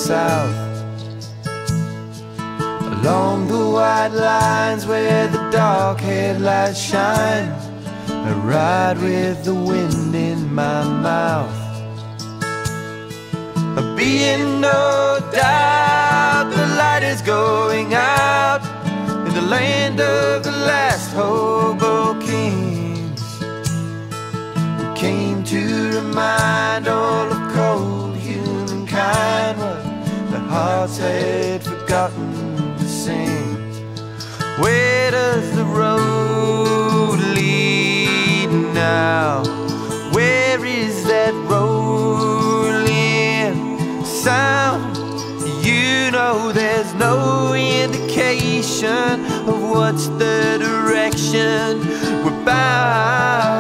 south, along the white lines where the dark headlights shine. I ride with the wind in my mouth. Be in no doubt, the light is going out in the land of the last hobo kings, who came to remind all of cold humankind what their hearts had forgotten to sing. Where does the road lead now? Where is that rolling sound? You know there's no indication of what's the direction we're bound.